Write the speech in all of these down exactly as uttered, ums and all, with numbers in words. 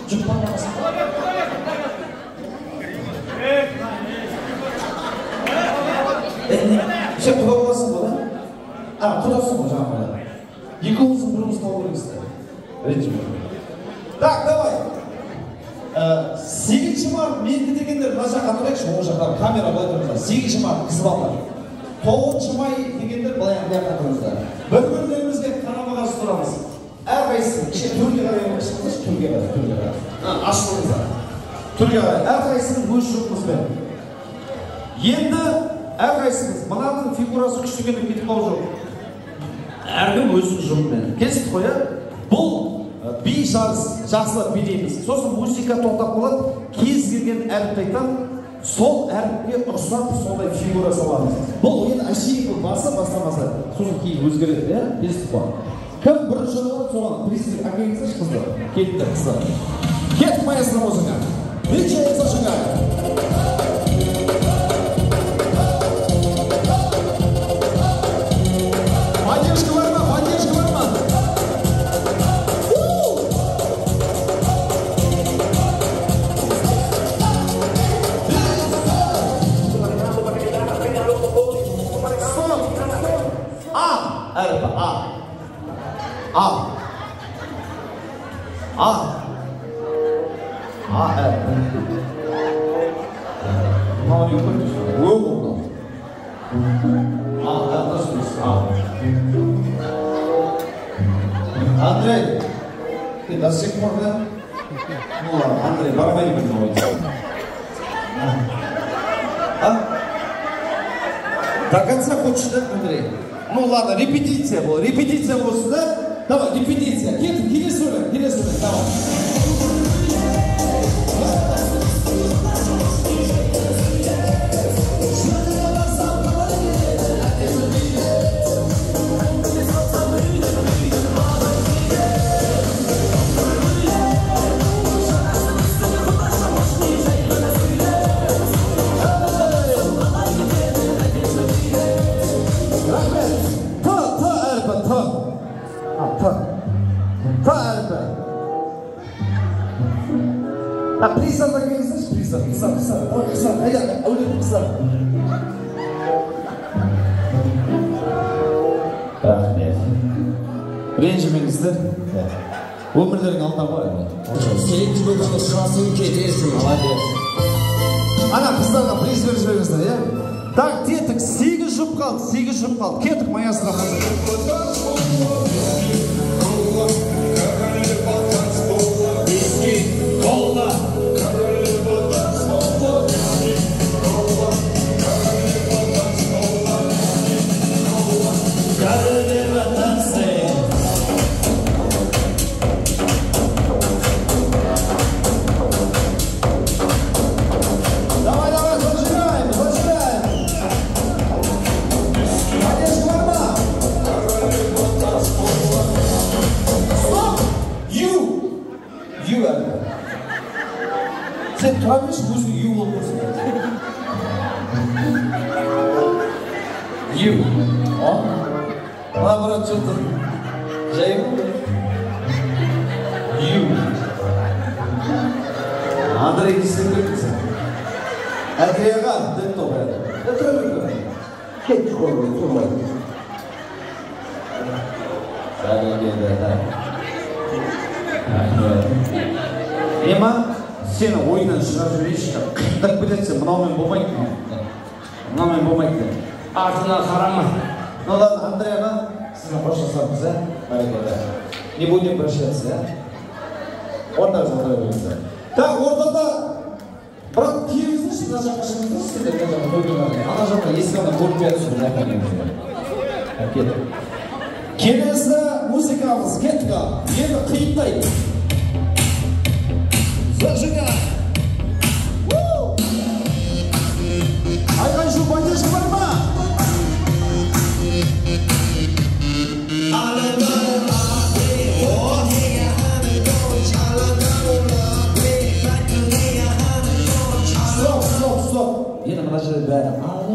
жұпқан бағасын. Сен құда боласың ба, да? А, құдасың ба жаңағы? Екеуіңіздің біріміз тауып беріңіздер. Ренжіме. Так, давай. сегізінші март менді дегендер мына жаққа тұрайықшы, оң жаққа камера былай тұрыңыздар. сегізінші март қыз балалар. тоғызыншы май дегендер былай жаққа тұрыңыздар. Бір-бірлерімізге қарама-қарсы тұрамыз. Әрқайсысы кеше төрге қарай шығыңыз, төрге қарай, төрге қарай. Ашылыңыздар. Төрге қарай. Әрқайсының өз жұпымызбен. Енді әрқайсымыз мынаның фигурасы күшті екенін кетіп қалу жоқ. Әркім өзінің жұпымен. Кесіп қоя. Бұл би жақсылап билейміз. Сосын музыка тоқтап қалады. Кез келген әріпті айтам, сол әріпке ұқсап сондай фигура саламыз. Бұл енді әшейін басы бастамасы. Сосын кейін өзгереді, иә? Кесіп қой. Кім бірінші болады, соған приз әкеліңіздерші қыздар. Кетті қыздар. Кеттік маэстро музыка. Вече зажигай. Поддержка бар ма? Поддержка бар ма? А. Әріпі А. А. А. А әріпі. Мынау не көрдіңіз? Өң мынау. А, әріпі сөз. А. Андрей, ты до сих пор, да? Ну ладно, Андрей, барабани будем говорить. А? До конца хочешь, да, Андрей? Ну ладно, репетиция была, репетиция была сюда. Давай, репетиция. Кет, келесуля, келесуля, давай. А присан да келесіңіз, присан, присан, присан, ой, присан, айда, әулетін присан. Рахмет. Ренжімеңіздер. Өмірлерің алдынан бар. Сегіз жылдан ұшасың кетесің. Молодец. Ана қыздарға приз беріп жіберіңіздер, иә? Так, кеттік, сегіз жұп қалды, сегіз жұп қалды. Кеттік, маэстро музыка. Сен тұра берші, өзің ю болып көрсің. Ю. О? Наоборот, что-то жайым. Ю. Андрей, не істеп көрмейсің. Әдірияға, деп тоғайды. Әтіра көрмейді. Кетті қорбай, тұрмайды. Бәрігеді, Ема, сені ойынан шығарып жіберейші, қиындап кетеді, мынаумен болмайды. Мынаумен болмайды. Артына қарама. Ну ладно, Андреяға, сіздің қоштасамыз, ә? Бәрекелді. Не будем прощаться, ә? Орныңыз отыра беріңіздер. Так, ортада, бірақ келіңіздерші, мына жаққа шығыңыздаршы, сендер мына жаққа қойдыңдар. Ана жаққа есік ана көріп беріңіздер, мына жаққа келіңіздер. Кеттік. Келесі музыкамыз, кеттік ал. Енді қиындайды. Зажигай! Айқай шу, поддержка бар ма? Стоп, стоп, стоп! Енді мына жерде бәрі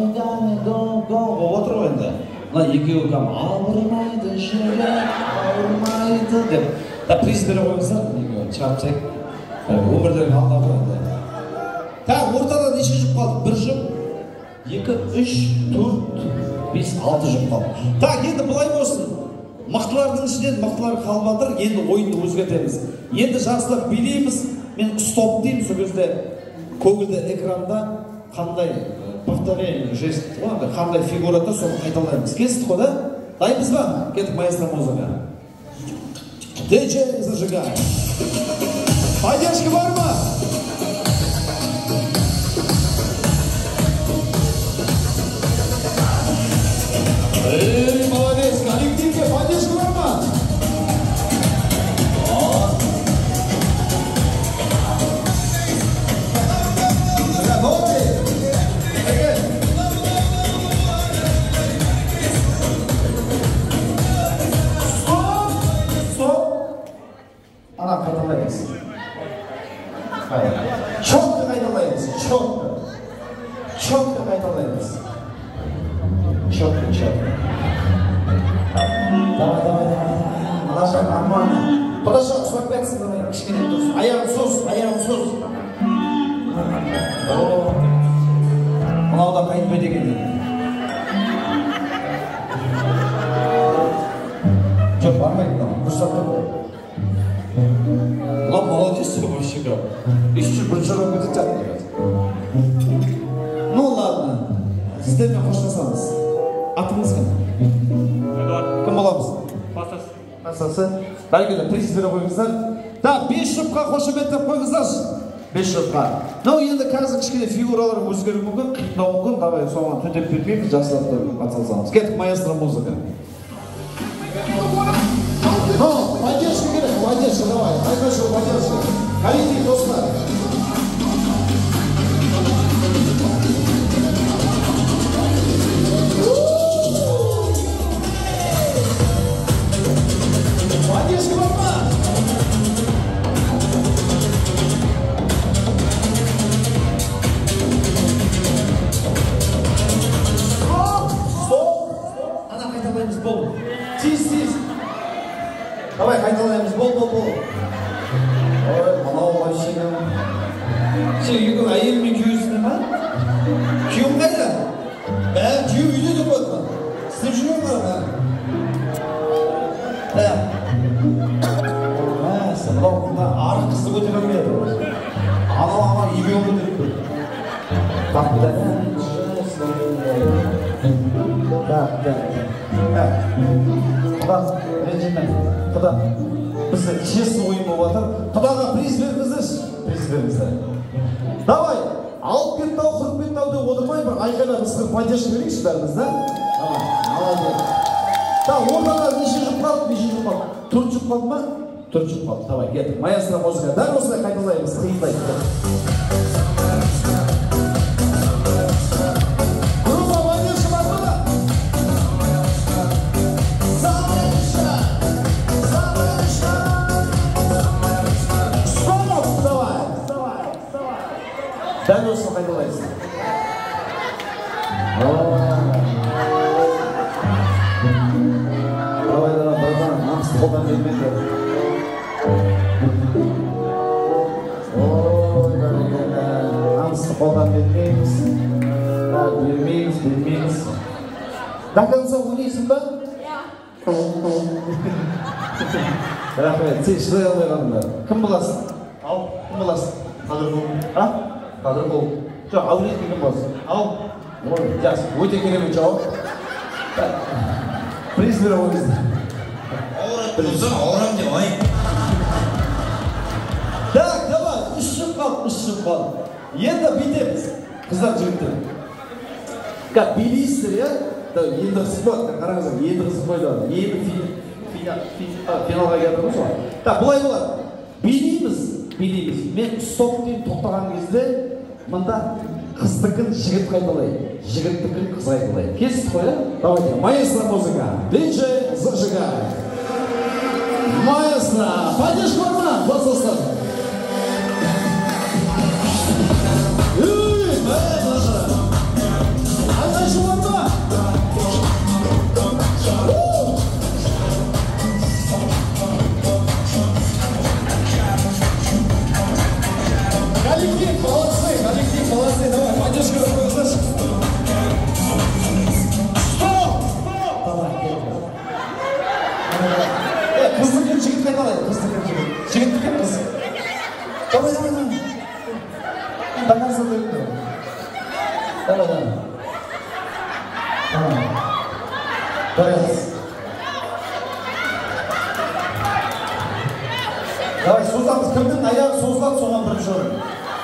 отыр ғой енді. Мына екеуі кәм ауырмайды жүрек, ауырмайды деп. Да приз бере қойыңыздар, шығарып тек. өмірден алда болады. Так, ортада неше жұп қалды? Бір жұп, екі, үш, төрт, бес, алты жұп қалды. Так, енді былай болсын. Мықтылардың ішінен мықтылар қалып жатыр, енді ойынды өзгертеміз. Енді жақсылап билейміз, мен стоп деймін, сол кезде көгілді экранда қандай повторение жест, қандай фигурада соны қайталаймыз. Кестік қой, да? Дайынбыз ба? Кеттік маэстро музыка. Диджей зажигай. Поддержка бар ма? Эй, молодец, коллективке поддержка бар ма? Ана қайталаймыз. Четко қайталаймыз. Четко. Четко қайталаймыз. Четко, четко. Давай, давай, давай. Алаша, нормально. Подожди, сорок пять, давай. Кішкене дұрыс. Аяғын сос, аяғын сос. Мынау да қайтпайды екен. Жоқ, бармайды мынау. Дұрыстап тұр. Ла, молодец, вообще как. Еще бірінші жауап кетіп жатыр. Ну ладно, сіздермен қоштасамыз. Атыңыз кім? Эдуард. Кім боламыз? Пастас. Пастасы. Бәрекелді, приз бере қойыңыздар. Так, бес жұпқа қошеметтеп қойыңыздаршы. Бес жұпқа. Ну енді қазір кішкене фигуралар өзгеру мүмкін, қиындау мүмкін. Давай соған төтеп бермейміз, жақсылап атсалсамыз. Кеттік маэстро музыка. Ну, поддержка керек, поддержка, давай. Айқашу, поддержка. Коллектив, достар. Поддержка, папа! Стоп! Стоп! Ана қайталаймыз, бол. Тиз, тиз. Давай, қайталаймыз, бол, бол, бол. Ой, мынау вообще. Сен үйге әйелмен күйеусің ба? Күйеуің қайда? Бәрі күйеу үйде деп отыр. Істеп жүрген бар ма? Сен мынау арық қызды көтерген бе? Анау анау екеуін көтеріп тұр. Так, да. Так, да. Құда, ренжімен. Құда, бізді честный ойын болып жатыр. Құдаға приз беріңіздерші. Приз беріңіздер. Давай, алып кеттау, қырып кеттау деп отырмай, бір айқайлап ысқыр поддержка берейікші бәріміз, да? Давай, молодец. Так, ортада неше жұп қалды, неше жұп қалды? Төрт жұп қалды ма? Төрт жұп қалды. Давай, кеттік. Маэстро музыка. Дәл осылай қайталаймыз, қиындайды. Дәл осыны қайталайсың. Давай, давай, братан, намысты қолдан бермейді. Ой, бәрекелді. Намысты қолдан бермейміз. Бермейміз, бермейміз. До конца ойлайсың ба? Рахмет, сен шыдай алмай қалыңдар. Кім боласың? Ал, кім боласың? Қадыр бол. А? Қадыр бол. Жоқ, әулет кім боласың? Ал. Ой, жақсы, өте керемет жауап. Приз бере қойыңыздар. Ауырат болса, ауырам деп ай. Так, давай, үш жұп қалды, үш жұп қалды. Енді бүйтеміз, қыздар жігіттер. Как билейсіздер, я? Енді қызық болады, қараңыздар, енді қызық қойды. Енді финалға келдіңіз ғой. Так, бұлай болады. Билейміз, билейміз. Мен стоп дейін тоқтаған кезде, мында қыздықын жігіт қайталайды, жігіттікін қыз қайталайды. Кестік қой, я? Давайте, маэстро музыка. Диджей зажигай. Маэстро, поддержка бар ма? Басылсын. Таңасы деді. Давай, давай. Давай. Давай. Давай, созамыз. Кімдің аяғы созылады, соған бірінші орын.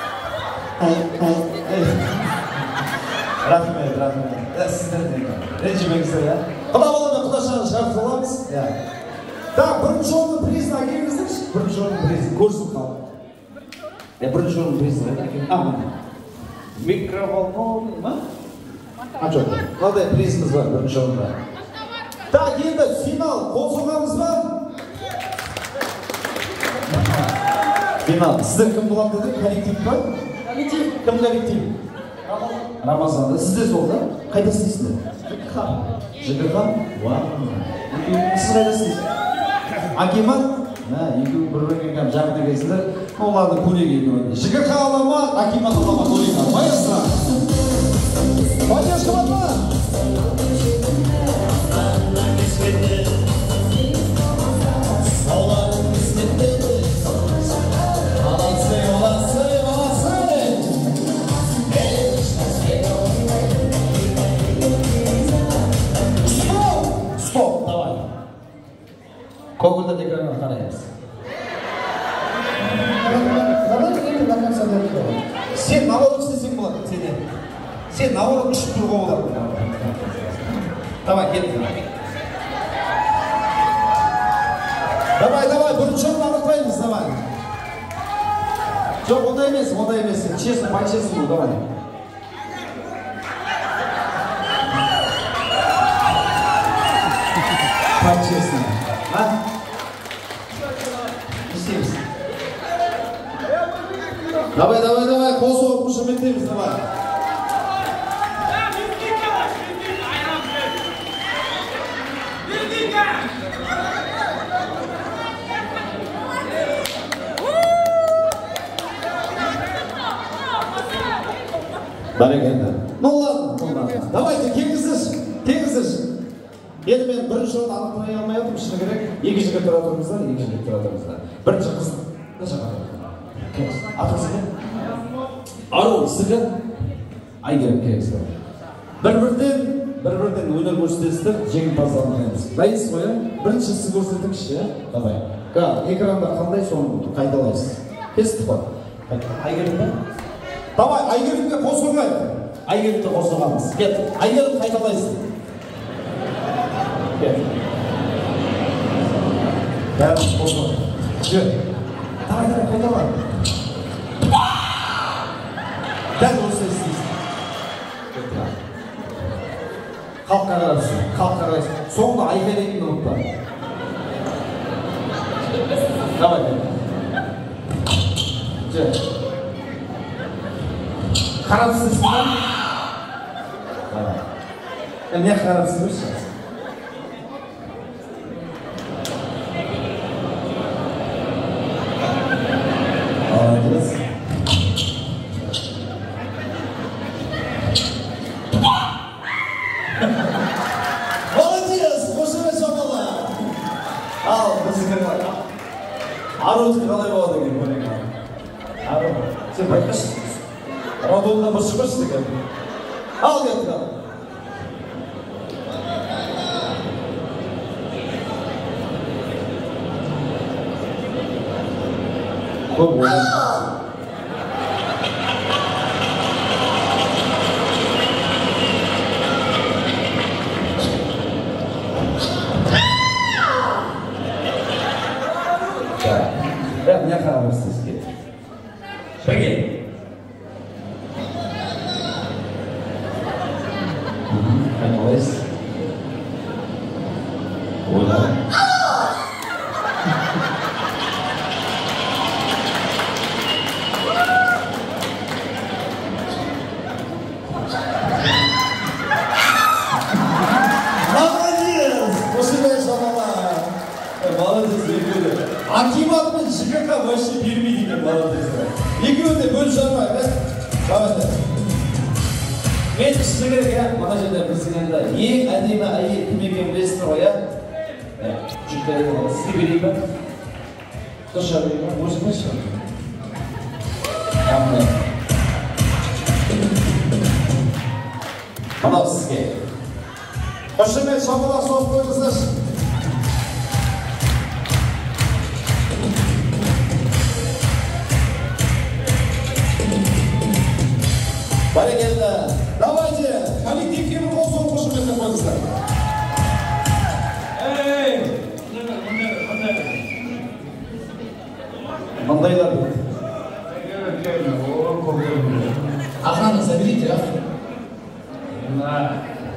Рахмет, рахмет. Сіздерден. Ренжімеңіздер, я? Құда болғанда құдашаны шығарып соламыз. Так, бірінші орынның призін әкеліңіздерші. Бірінші орынның призін. Көрсін қалып. Бірінші орынның призін әкеліңіздер. А, мұны. Микроволновный, ма? А, жоқ. Мынадай призіміз бар, бірінші орында. Так, енді финал. Қол соғамыз ба? Финал. Сіздер кім болады деді? Коллектив ба? Коллектив. Кім коллектив? Рамазанда. Сізде сол да? Қайда істейсіңдер? Жігіхан. Жігіхан? Вау. Сіз қайда істейсіз? Акимат? Екеуі бір-бірге кәм жағына келсіңдер. Оларды көрегі екеуінде. Жігіхан аламат, Акимат аламат. Олейді. Майысына. Поддержка батма. Көгілді декаға қараймыз. Сен наоборот істесең болады, сенен. Сен наоборот үшіп тұруға болады. Давай, кеттің. Давай, давай, бірінші орын анықтаймыз, давай. Жоқ, ондай емес, ондай емес. Честно, по-честному, давай. По-честному. А? İsteyimiz. Давай, давай, давай. Қол соғып қошеметтейміз, давай. Бәрекелді. Ну ладно, ну ладно. Давайте, кеңіздерші, кеңіздерші. Енді мен бірінші орын анықтай алмай отырмын, шыны керек. Екі жігіт тұра тұрыңыздар, екі жігіт тұра тұрыңыздар. Бірінші қыз. Ne жаққа? Атасы не? Ару, сізге? Айгерім керексіздер. Бір-бірден, бір-бірден өнер көрсетесіздер, жеңімпазды анықтаймыз. Дайынсыз ғой, бірінші сіз көрсетіңізші, давай. Экранда қандай соны қайталайсыз. Кестік па? Айгерім бе? Давай, Айгерімге қосылмайды. Айгерімді қосылғанбыз. Кет, Айгерім қайталайсыз. Кет. Бәріміз қосылады. Жер. Давай, давай, қайталай. Дәл осы істейсің. Қалыққа қарайсың, қалыққа қарайсың. Соңында айқайлайтынды ұмытпа. Давай, давай. Жер. Қарапсыз ба? Давай. Не қарапсыз ба сейчас? Молодец. Молодец! Қошемет шамалар! Ал, біздің Арудың қалай болады екен көрең? Ару, сен байқашы. Радуындан бір шығыш деген. Ал, кеттік ал. Көп ойын. Бәрі не қарамырсыз кет. Бірге. Қайналайсыз. Ойлар. Акимат мен жігіқа вообще бермейді екен, молодецтер. Екеуі де бөліп жармай, бәс? Давайте. Мен шыны керек, я, мына жерде біздің енді ең әдемі әйел кім екенін білесіздер ғой, я? Жүкті әйел ғой, сізге берейін ба? Дұрыс жар берейін ба? Өзің ба шығар? мынау сізге. Қошемет шапалақ соғып қойыңыздаршы. Бәрекелді. Давайте, коллективке бір қол соғып қошеметтеп қойыңыздар. Эй! Мындайлар дейді. Охрана, заберите, а? Да.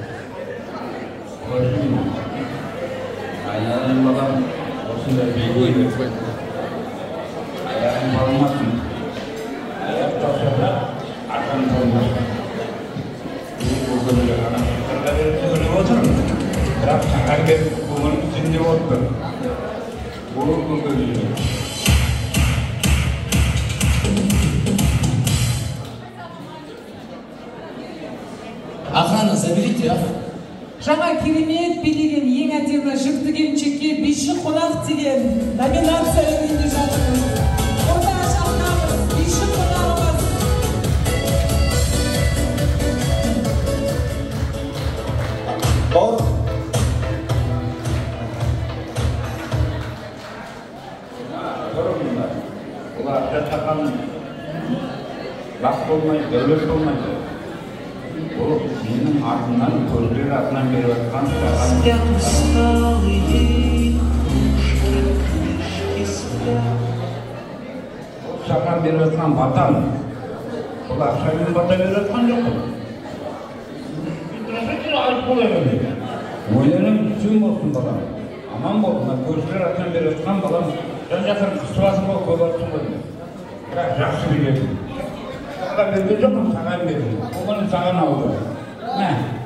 Ayağın bakalım. Olsun da bir koydu. Ayağın kalmasın. Ayak kalsa da arkan kalmasın. Bu konuda ana kırkları öyle oturun. Bırak sakar bir kumun içinde otur. Bu konuda. Охрана, заберите, а? Жаңа керемет билеген ең әдемі жүкті келіншекке биші қонақ деген номинация үйінде жатырмыз. Онда шақырамыз, биші қонағымыз. Бауыр. Sorumlular. Ular жатқан бақ болмай, дәулет болмайды. Бұл менің артынан, көзбер атынан беріп жатқан саған. Саған беріп жатқан батам. Бұл ақшамен бата беріп жатқан жоқ. Алып болайын. Ойыным түн болсын балам. Аман болсын, көзбер атынан беріп жатқан балам. Жан-жақын қысыласың бол, көп атсың ғой. Бірақ жақсы біледі. Саған берген жоқпын, саған берген. Оған саған алды. Мә.